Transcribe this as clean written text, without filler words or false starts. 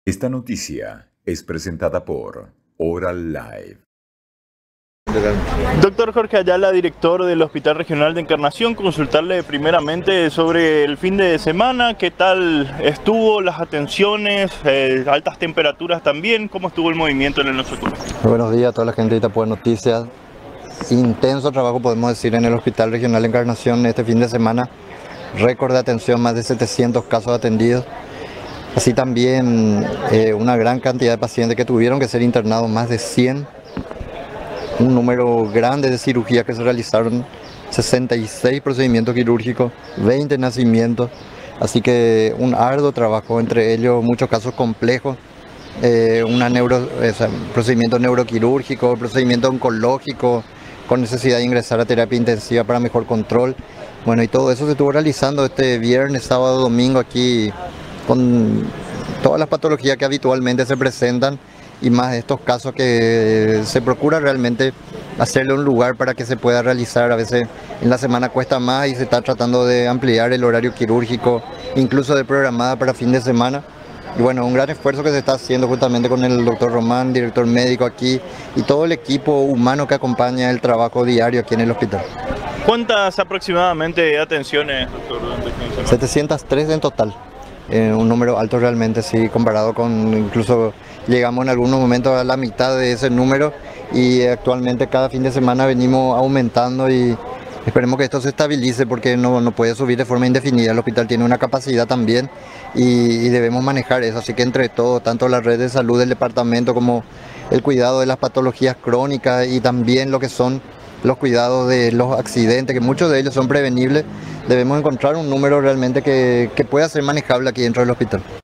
Esta noticia es presentada por Oral Life. Doctor Jorge Ayala, director del Hospital Regional de Encarnación, consultarle primeramente sobre el fin de semana, qué tal estuvo, las atenciones, altas temperaturas también, cómo estuvo el movimiento en el nosotros. Buenos días a toda la gente de Itapuã Noticias. Intenso trabajo podemos decir en el Hospital Regional de Encarnación este fin de semana. Récord de atención, más de 700 casos atendidos. Así también una gran cantidad de pacientes que tuvieron que ser internados, más de 100. Un número grande de cirugías que se realizaron, 66 procedimientos quirúrgicos, 20 nacimientos. Así que un arduo trabajo, entre ellos muchos casos complejos. Procedimiento neuroquirúrgico, procedimiento oncológico, con necesidad de ingresar a terapia intensiva para mejor control. Bueno, y todo eso se estuvo realizando este viernes, sábado, domingo aquí, con todas las patologías que habitualmente se presentan y más estos casos que se procura realmente hacerle un lugar para que se pueda realizar. A veces en la semana cuesta más y se está tratando de ampliar el horario quirúrgico, incluso de programada para fin de semana. Y bueno, un gran esfuerzo que se está haciendo justamente con el doctor Román, director médico aquí, y todo el equipo humano que acompaña el trabajo diario aquí en el hospital. ¿Cuántas aproximadamente atenciones, doctor, durante el fin de semana? 703 en total. Un número alto realmente, sí, comparado con, incluso llegamos en algunos momentos a la mitad de ese número, y actualmente cada fin de semana venimos aumentando y esperemos que esto se estabilice porque no puede subir de forma indefinida. El hospital tiene una capacidad también y debemos manejar eso, así que entre todos, tanto la red de salud del departamento como el cuidado de las patologías crónicas y también lo que son los cuidados de los accidentes, que muchos de ellos son prevenibles, debemos encontrar un número realmente que pueda ser manejable aquí dentro del hospital.